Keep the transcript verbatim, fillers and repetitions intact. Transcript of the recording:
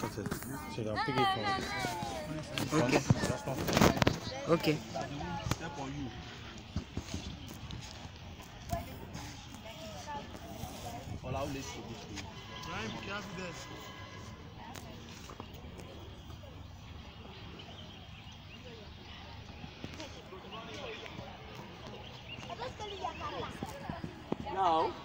That's it. So I'll pick it from. Okay. Just one. Okay. Step on you. Allow late to this way. Brian, be careful there. Now.